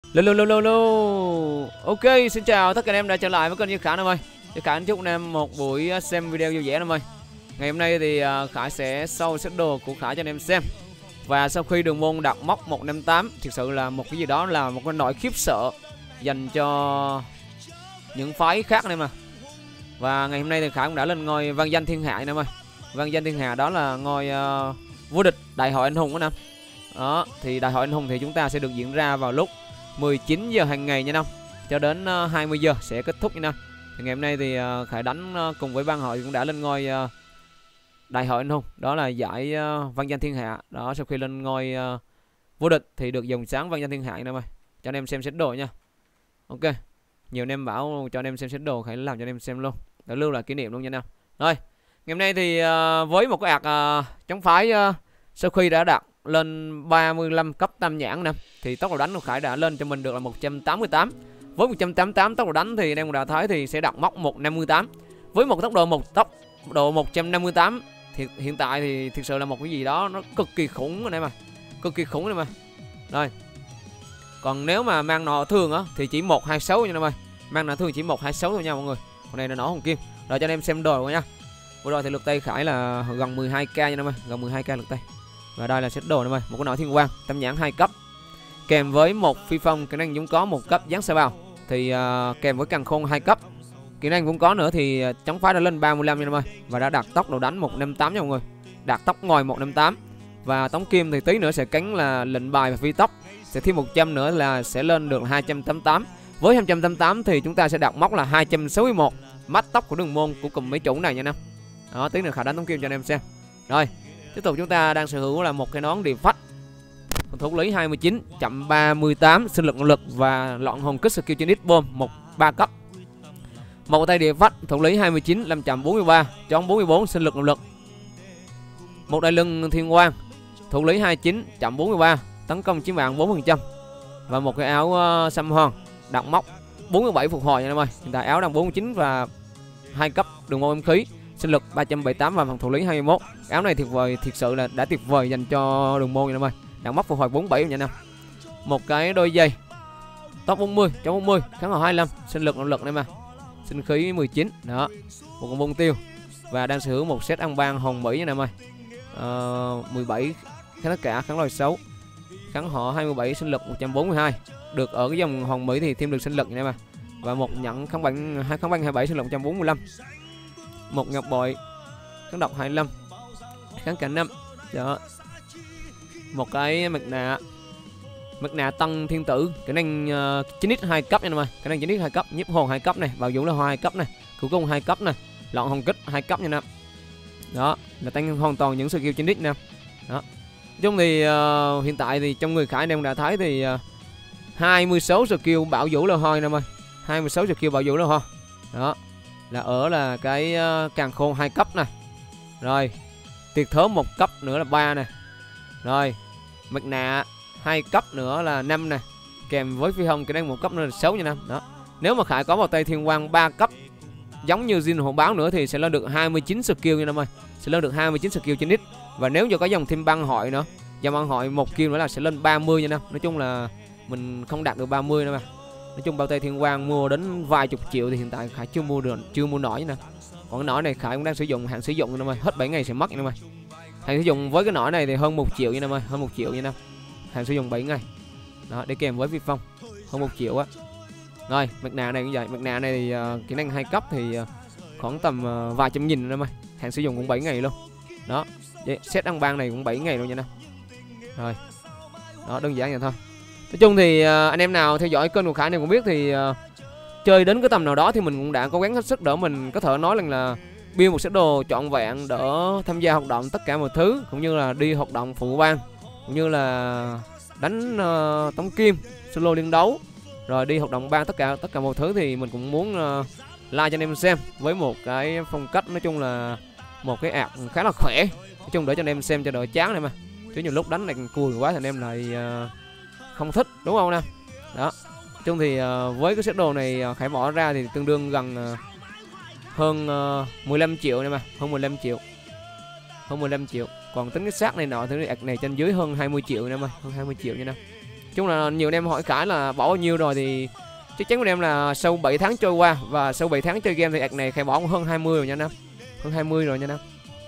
Lô. Ok, xin chào tất cả anh em đã trở lại với kênh Như Khải em ơi. Thì Khải chúc anh em một buổi xem video vui vẻ em ơi. Ngày hôm nay thì Khải sẽ show set đồ của Khải cho anh em xem. Và sau khi đường môn đặt mốc 158, thực sự là một cái gì đó là một cái nỗi khiếp sợ dành cho những phái khác anh em à. Và ngày hôm nay thì Khải cũng đã lên ngôi vang danh thiên hạ anh em ơi. Vang danh thiên hạ đó là ngôi vô địch đại hội anh hùng anh em. Đó, thì đại hội anh hùng thì chúng ta sẽ được diễn ra vào lúc 19 giờ hàng ngày nha năm, cho đến 20 giờ sẽ kết thúc nha năm. Thì ngày hôm nay thì Khải đánh cùng với ban hội cũng đã lên ngôi đại hội anh hùng, đó là giải vang danh thiên hạ. Đó, sau khi lên ngôi vô địch thì được dòng sáng vang danh thiên hạ anh em ơi. Cho anh em xem set đồ nha. Ok, nhiều anh em bảo cho anh em xem set đồ, Khải làm cho anh em xem luôn để lưu lại kỷ niệm luôn nha năm. Rồi, ngày hôm nay thì với một cái ạc chống phái sau khi đã đạt lên 35 cấp tam nhãn nè, thì tốc độ đánh của Khải đã lên cho mình được là 188. Với 188 tốc độ đánh thì anh em cũng đã thấy thì sẽ đặt mốc 158. Với một tốc độ 158 thì hiện tại thì thực sự là một cái gì đó nó cực kỳ khủng anh em à. Cực kỳ khủng anh em à. Rồi. Còn nếu mà mang nọ thường á thì chỉ 126 nha em ơi. Mang nọ thường chỉ 126 thôi nha mọi người. Còn này là nỏ hồng kim. Rồi cho anh em xem đồ nha. Vừa rồi thì lượt tay Khải là gần 12k nha em ơi, gần 12k lượt tay. Và đây là set đồ em ơi, một cái nỏ thiên quang tam nhãn 2 cấp kèm với một phi phong kỹ năng cũng có một cấp dán xe bao, thì kèm với càng khôn 2 cấp kỹ năng cũng có nữa, thì chống phá đã lên 35 nha em ơi, và đã đạt tốc độ đánh 158 nha mọi người, đạt tốc ngòi 158. Và tống kim thì tí nữa sẽ cánh là lệnh bài và phi tốc, sẽ thêm 100 nữa là sẽ lên được 288. Với 288 thì chúng ta sẽ đạt mốc là 261 mắt tốc của đường môn của cùng mấy chủ này nha em. Đó, tí nữa Khải đánh tống kim cho anh em xem. Rồi, tiếp tục chúng ta đang sở hữu là một cái nón điệp phách thủ lý 29 chậm 38 sinh lực nội lực và loạn hồn kích skill trên bom 3 cấp. Một tay điệp phách thủ lý 29 làm chậm 43 chón 44 sinh lực nội lực. Một đai lưng thiên quang thủ lý 29 chậm 43 tấn công chiến mạng 4%. Và một cái áo xăm hoàng đặt mốc 47 phục hồi nha em ơi. Hiện tại áo đang 49 và 2 cấp đường môn âm khí, sinh lực 378 và phòng thủ lý 21. Áo này tuyệt vời, thiệt sự là đã tuyệt vời dành cho đường môn nha em ơi. Đạn móc phục hồi 47 nha em. Một cái đôi giày top 40 trong 40 kháng hồi 25 sinh lực nội lực em à. Sinh khí 19 đó, một con bông tiêu. Và đang sở hữu một set ăn ban hồng Mỹ nha em ơi. 17 kháng tất cả, kháng lòi 6, kháng họ 27 sinh lực 142. Được ở cái dòng hồng Mỹ thì thêm được sinh lực nha em à. Và một nhẫn kháng băng 27 sinh lực 145. Một ngọc bội kháng độc 25, kháng cả 5 đó. Một cái mặt nạ tăng thiên tử kỹ năng 9x 2 cấp nha em ơi, kỹ năng 9x 2 cấp, nhiếp hồn 2 cấp này, vào vũ là 2 cấp này, cứu cung 2 cấp này, loạn hồn kích 2 cấp nha em. Đó là tăng hoàn toàn những skill 9x nè. Đó, nói chung thì hiện tại thì trong người Khải anh em đã thấy thì 26 skill bảo vũ là hoi em ơi, 26 skill bảo vũ là hoi. Đó là ở là cái càng khôn 2 cấp này, rồi tuyệt thớm 1 cấp nữa là 3 này, rồi mặt nạ 2 cấp nữa là 5 này, kèm với phi hồng kỹ năng 1 cấp nữa là 6 nha năm. Đó, nếu mà Khải có một tay thiên quang 3 cấp giống như Jin hộ báo nữa thì sẽ lên được 29 skill nha năm ơi, sẽ lên được 29 skill trên nít. Và nếu như có dòng thêm băng hội nữa, dòng băng hội 1 kill nữa là sẽ lên 30 nha năm. Nói chung là mình không đạt được 30 nữa mà. Nói chung bao tay thiên quang mua đến vài chục triệu thì hiện tại Khải chưa mua được, chưa mua nổi nha. Còn cái nỏ này Khải cũng đang sử dụng, hạn sử dụng nha em ơi, hết 7 ngày sẽ mất nha em ơi. Hạn sử dụng với cái nỏ này thì hơn 1 triệu nha em ơi, hơn 1 triệu nha em. Hạn sử dụng 7 ngày. Đó, để kèm với vi phong hơn 1 triệu á. Rồi, mặt nạ này cũng vậy, mặt nạ này thì kỹ năng 2 cấp thì khoảng tầm vài trăm nghìn em ơi. Hạn sử dụng cũng 7 ngày luôn. Đó, set đăng bang này cũng 7 ngày luôn nha em. Rồi. Đó, đơn giản vậy thôi. Nói chung thì anh em nào theo dõi kênh của Khải này cũng biết thì chơi đến cái tầm nào đó thì mình cũng đã cố gắng hết sức để mình có thể nói rằng là build một set đồ trọn vẹn để tham gia hoạt động tất cả mọi thứ, cũng như là đi hoạt động phụ ban, cũng như là đánh tống kim solo liên đấu, rồi đi hoạt động ban tất cả mọi thứ thì mình cũng muốn like cho anh em xem với một cái phong cách nói chung là một cái ạc khá là khỏe, nói chung để cho anh em xem cho đỡ chán này mà, chứ nhiều lúc đánh này cùi quá thì anh em lại không thích, đúng không nè. Đó, nói chung thì với cái set đồ này Khải bỏ ra thì tương đương gần hơn 15 triệu này mà, hơn 15 triệu, còn tính cái xác này nọ thì ạc này trên dưới hơn 20 triệu nha em ơi, hơn 20 triệu nha em. Chung là nhiều anh em hỏi Khải là bỏ bao nhiêu rồi thì chắc chắn của em là sau 7 tháng trôi qua và sau 7 tháng chơi game thì ạc này Khải bỏ hơn 20 rồi nha anh em. Hơn 20 rồi nha anh em.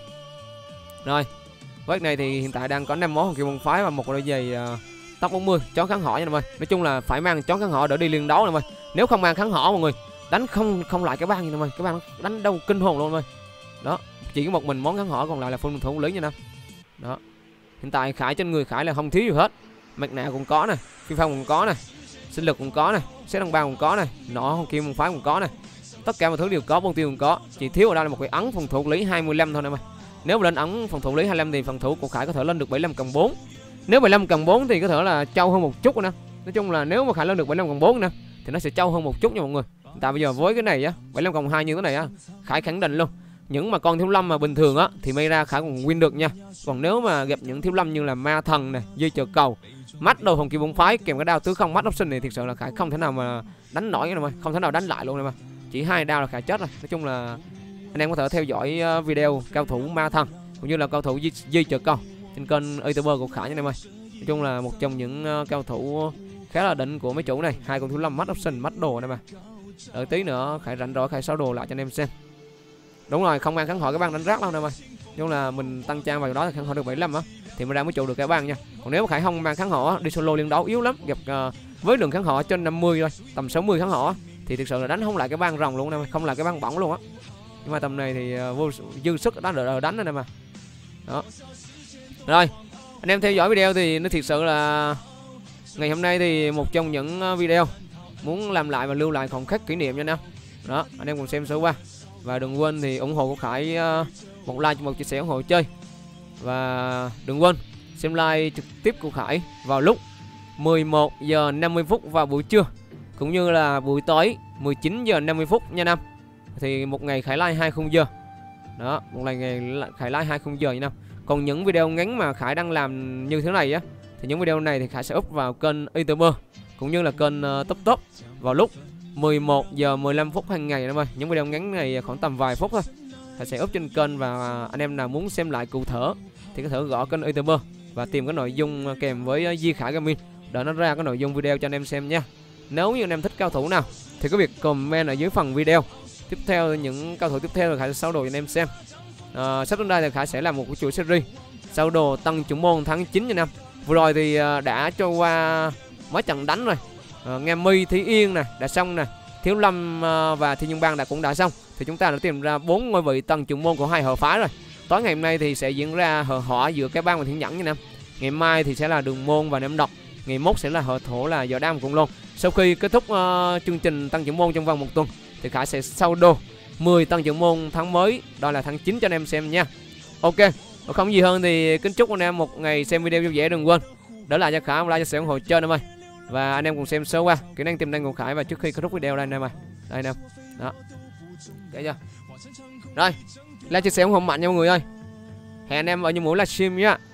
Rồi, với này thì hiện tại đang có 5 món hồng kim môn phái và một đôi giày top 40 chón kháng họ nha mọi người. Nói chung là phải mang chón kháng họ để đi liên đấu này mọi người. Nếu không mang kháng họ mọi người đánh không lại cái bang như này, cái bang đánh đâu kinh hồn luôn mọi người. Đó, chỉ có một mình món kháng họ, còn lại là full thủ lý nha nam. Đó. Hiện tại Khải trên người Khải là không thiếu gì hết. Mặt nạ cũng có này, phi phong cũng có này, sinh lực cũng có này, xét đăng bang cũng có này, nỏ hồng kim môn phái cũng có này. Tất cả mọi thứ đều có, bông tiêu cũng có. Chỉ thiếu ở đây là một cái ấn phòng thủ lý 25 thôi nè mọi. Nếu mà lên ấn phòng thủ lý 25 thì phòng thủ của Khải có thể lên được 75 cộng 4. Nếu 75 cộng 4 thì có thể là trâu hơn một chút nè. Nói chung là nếu mà Khải lên được 75 cộng 4 nè thì nó sẽ trâu hơn một chút nha mọi người. Tại bây giờ với cái này á, 75 cộng 2 như thế này á, Khải khẳng định luôn. Những mà con thiếu lâm mà bình thường á thì may ra Khải còn win được nha. Còn nếu mà gặp những thiếu lâm như là ma thần này, dây chờ cầu, mắt đầu hồng kim bóng phái kèm cái đao tứ không mắt option này, thực sự là Khải không thể nào mà đánh nổi cái này mà, không thể nào đánh lại luôn này mà. Chỉ 2 đao là Khải chết rồi. Nói chung là anh em có thể theo dõi video cao thủ ma thần cũng như là cao thủ dây chờ cầu trên kênh YouTuber của Khải nha anh em ơi. Nói chung là một trong những cao thủ khá là đỉnh của mấy chủ này, 2 con thiếu lâm mắt option mắt đồ này mà. Đợi tí nữa Khải rảnh rỗi Khải 6 đồ lại cho anh em xem. Đúng rồi, không mang kháng hỏi cái băng đánh rác đâu nè mày. Nhưng là mình tăng trang vào đó thì kháng hỏi được 75 á thì mình ra mới trụ được cái băng nha. Còn nếu mà Khải không mang kháng họ đi solo liên đấu yếu lắm, gặp với lượng kháng họ trên 50 thôi, tầm 60 kháng họ thì thực sự là đánh không lại cái băng rồng luôn nè mày, không là cái băng bỏng luôn á. Nhưng mà tầm này thì vô dư sức đánh đỡ đánh nè mà. Đó. Rồi, anh em theo dõi video thì nó thiệt sự là ngày hôm nay thì một trong những video muốn làm lại và lưu lại khoảnh khắc kỷ niệm nha anh em. Đó, anh em cùng xem số qua. Và đừng quên thì ủng hộ của Khải một like, một chia sẻ ủng hộ chơi. Và đừng quên xem like trực tiếp của Khải vào lúc 11 giờ 50 phút vào buổi trưa cũng như là buổi tối 19 giờ 50 phút nha năm. Thì một ngày Khải like 20 giờ. Đó, một ngày Khải like 20 giờ nha năm. Còn những video ngắn mà Khải đang làm như thế này á thì những video này thì Khải sẽ up vào kênh YouTuber cũng như là kênh Top vào lúc 11 giờ 15 phút hàng ngày em ơi. Những video ngắn này khoảng tầm vài phút thôi. Thầy sẽ up trên kênh và anh em nào muốn xem lại cụ thể thì có thể gõ kênh YouTuber và tìm cái nội dung kèm với Di Khải Gaming để nó ra cái nội dung video cho anh em xem nha. Nếu như anh em thích cao thủ nào thì có việc comment ở dưới phần video. Tiếp theo những cao thủ tiếp theo là Khải sẽ sâu đồ cho anh em xem. Sắp đến đây thì Khải sẽ làm một cái chuỗi series sâu đồ tăng trưởng môn tháng 9 cho anh em. Vừa rồi thì đã cho qua mấy trận đánh rồi. Nghe Mi, Thí Yên nè đã xong nè, Thiếu Lâm và Thiên Dương Bang cũng đã xong. Thì chúng ta đã tìm ra 4 ngôi vị tăng trưởng môn của 2 hợp phái rồi. Tối ngày hôm nay thì sẽ diễn ra hợp hỏa giữa cái bang và Thiên Nhẫn nha em. Ngày mai thì sẽ là Đường Môn và Nam Độc. Ngày mốt sẽ là hợp thổ là Võ Đam cũng luôn. Sau khi kết thúc chương trình tăng trưởng môn trong vòng 1 tuần thì Khải sẽ sâu đồ 10 tăng trưởng môn tháng mới, đó là tháng 9 cho anh em xem nha. Ok, không gì hơn thì kính chúc anh em một ngày xem video vui vẻ. Đừng quên đỡ lại cho Khải một like, cho sẻ ủng hộ chơi em ơi. Và anh em cùng xem sơ qua kỹ năng tiềm năng của Khải và trước khi kết thúc video đây anh em ơi. Đây anh em. Đó. Kể chưa? Rồi, like chia sẻ ủng hộ mạnh nha mọi người ơi. Hẹn anh em ở những buổi livestream nhá.